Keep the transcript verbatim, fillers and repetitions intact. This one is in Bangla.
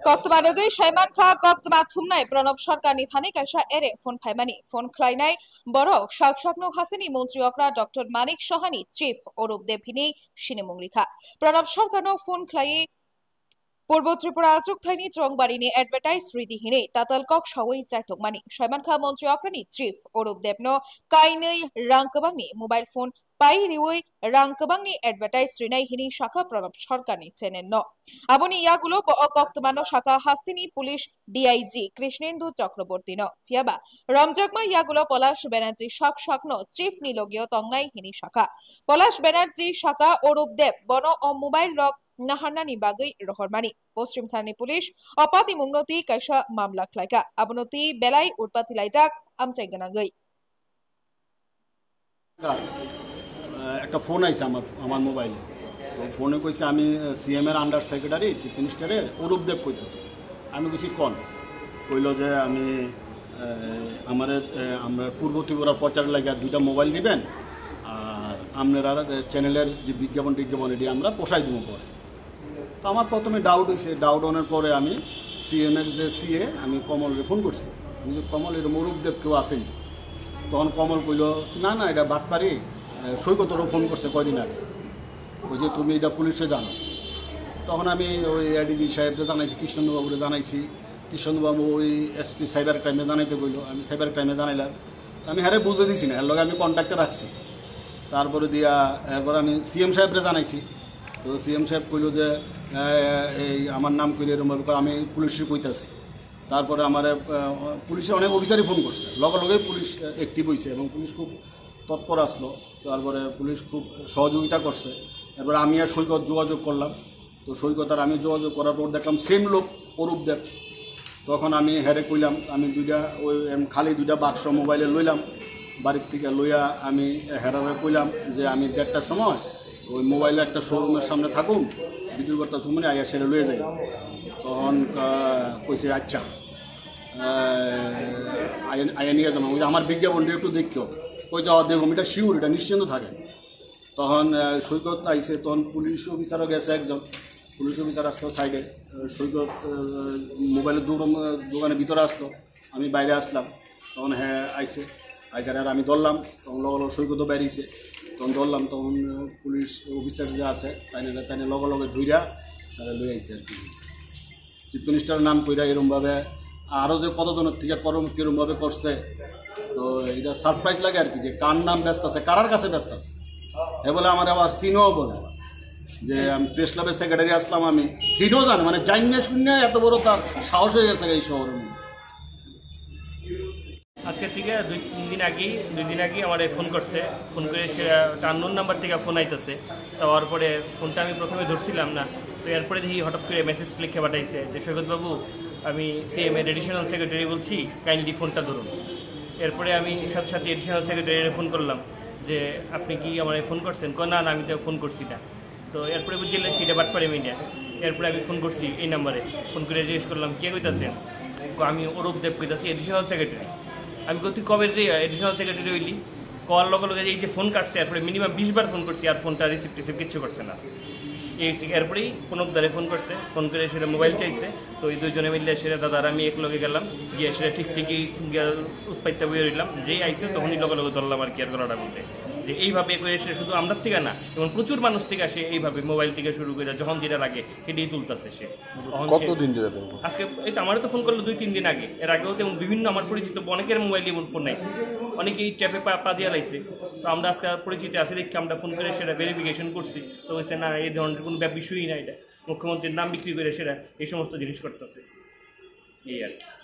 कक्तबानगै साइमान खा कक्तबा थुमनाय प्रणब सरकारनि थानि कायसा एरे फन फाइमानि फन ख्लायनाय बरक साक साकनो हासिनि मन्त्री अक्रा डॉक्टर मानिक सहानी चीफ अरूप देभिनि सिनेमुंलिखा प्रणब सरकारनो फन ख्लायै पूर्व त्रिपुरा चुक्ताइनि ट्रंबारिनि एडभार्टाइज रिदिहिनि तातालकक सावै चाइथकमानि साइमानखा मन्त्री अक्रानि चीफ अरूप देवनो काइनै रांकबांनि मोबाइल फोन पाइरिवै रांकबांनि एडभार्टाइज रिनाय हिनि शाखा प्रणब सरकारनि चेनेल न आबनि यागुलो कक्तमानो शाखा हास्तिनि पुलिस डीआईजी कृष्णेन्दु चक्रवर्ती न फियाबा रमजगमा यागुलो पलाश बैनार्जी शाक शाकनो चीफ निलगियो तंगनाय हिनि शाखा पलाश बैनार्जी शाखा अरूप देव बनो अ मोबाइल रक नाहारनानि बागै रहरमानि पश्चिम थानानि पुलिस अपाति मुंगनति कायसा मामला ख्लायका अबनति बेलाय उटपाति लायजाक आमचाइ गोनांगै একটা ফোন আইছে আমার আমার মোবাইলে তো ফোনে কইছে আমি সিএম এর আন্ডার সেক্রেটারি চিফ মিনিস্টারের অরূপ দেব কইতেছি আমি কইছি কোন কইলো যে আমি আমার আমরা পূর্ব ত্রিপুরার প্রচার লাগা দুইটা মোবাইল দিবেন আর আপনারা চ্যানেলের যে বিজ্ঞাপন বিজ্ঞাপন এটি আমরা পোষাই দিব পরে তো আমার প্রথমে ডাউট হয়েছে ডাউট হওয়ার পরে আমি সিএম এর যে সিএ আমি কমলকে ফোন করছি আমি কমল এরকম অরূপ দেব কেউ আসেনি তখন কমল কইল না না এটা বাটপারি সৈকতরও ফোন করছে কয়দিন আগে ওই যে তুমি এটা পুলিশে জানো তখন আমি ওই এডিজি সাহেবকে জানাইছি কৃষ্ণবাবুরে জানাইছি কৃষ্ণবাবু ওই এসপি সাইবার ক্রাইমে জানাইতে কইল আমি সাইবার ক্রাইমে জানাইলাম আমি হ্যাঁ বুঝে দিছি না এর লগে আমি কন্ট্যাক্টে রাখছি তারপরে দিয়া এরপর আমি সিএম সাহেবরে জানাইছি তো সিএম সাহেব কইল যে এই আমার নাম কইলে এরকম আমি পুলিশে কইতাছি তারপরে আমার পুলিশের অনেক অফিসারই ফোন করছে লগে লগেই পুলিশ অ্যাক্টিভ হয়েছে এবং পুলিশ খুব তৎপর আসলো তারপরে পুলিশ খুব সহযোগিতা করছে এবার আমি আর সৈকত যোগাযোগ করলাম তো সৈকত আর আমি যোগাযোগ করার পর দেখলাম সেম লোক অরূপ দেব তখন আমি হেরে কইলাম আমি দুইটা ওই খালি দুইটা বাক্স মোবাইলে লইলাম বাড়ির থেকে লইয়া আমি হেরারে কইলাম যে আমি দেড়টার সময় ওই মোবাইলে একটা শোরুমের সামনে থাকুন বিক্রি করতে সময় আইয়া সেরে লইয়ে যাই তখন কইছে আচ্ছা আইয়া নিয়ে যাবো ওই আমার বিজ্ঞাপনটা একটু দেখিও ওই যাওয়া দেখুন এটা শিওর এটা নিশ্চিন্ত থাকে তখন সৈকত আইসে তখন পুলিশ অফিসারও গেছে একজন পুলিশ অফিসার আসতো সাইডে সৈকত মোবাইলের দোকানের ভিতরে আসতো আমি বাইরে আসলাম তখন হ্যাঁ আইসে আইসার আর আমি ধরলাম তখন লগে লগে সৈকতও বেরিয়েছে তখন ধরলাম তখন পুলিশ অফিসার যে আছে তাই না তাই লগে লগে ধুইরা তারা লই আইসে আর কি চিফ মিনিস্টারের নাম কইরা এরমভাবে আরও যে কতজনের থেকে করম কীরমভাবে করছে তো এটা সারপ্রাইজ লাগে আর কি যে কার নাম ব্যস্ত আছে কারার কাছে ব্যস্ত আছে এ বলে আমার আবার চিনও বলে যে আমি প্রেস ক্লাবের সেক্রেটারি আসলাম আমি হিডও জানে মানে জানিয়ে শূন্য এত বড় তার সাহস হয়ে গেছে এই শহরের মধ্যে আজকের থেকে দুই তিন দিন আগেই দুই দিন আগেই আমার ফোন করছে ফোন করে সে টান্নুন নাম্বার থেকে ফোন আইতেছে তার পরে ফোনটা আমি প্রথমে ধরছিলাম না তো এরপরে দেখি হঠাৎ করে মেসেজ লিখে পাঠাইছে যে সৈকতবাবু আমি সিএম এর এডিশনাল সেক্রেটারি বলছি কাইন্ডলি ফোনটা ধরুন এরপরে আমি সাথে সাথে এডিশনাল সেক্রেটারি ফোন করলাম যে আপনি কি আমার ফোন করছেন না না আমি তো ফোন করছি না তো এরপরে বুঝলে সেটা বাটপাড়ি মিডিয়া এরপরে আমি ফোন করছি এই নাম্বারে ফোন করে জিজ্ঞেস করলাম কে কইতাছেন আমি অরূপ দেব কইতাছি এডিশনাল সেক্রেটারি আমি কই তুই কবে এডিশনাল সেক্রেটারি হইলি কল লগে লগে এই যে ফোন কাটছে এরপরে মিনিমাম বিশ বার ফোন করছি আর ফোনটা রিসিভ টিসিভ কিচ্ছু করছে না এই এরপরেই কোনো দ্বারে ফোন করছে ফোন করে সেটা মোবাইল চাইছে তো এই দুজনে মিললে সেটা দাদার আমি এক লগে গেলাম গিয়ে সেটা ঠিক ঠিকই উৎপাইতে বয়ে রইলাম যেই আইসে তখনই লগে লগে ধরলাম আর কি আর গলাটা বলতে যে এইভাবে করে সে শুধু আমরা থেকে না এবং প্রচুর মানুষ থেকে আসে এইভাবে মোবাইল থেকে শুরু করে যখন যেটা লাগে সেটাই তুলতেছে সে কতদিন ধরে আজকে এই তো আমারও তো ফোন করলো দুই তিন দিন আগে এর আগেও তেমন বিভিন্ন আমার পরিচিত অনেকের মোবাইলে ফোন নাইছে অনেকেই ট্যাপে পা দিয়ে লাইছে তো আমরা আজকে পরিচিত আসি দেখি আমরা ফোন করে সেটা ভেরিফিকেশন করছি তো হয়েছে না এই ধরনের কোনো বিষয়ই না এটা মুখ্যমন্ত্রীর নাম বিক্রি করে সেটা এই সমস্ত জিনিস করতেছে এই আর কি।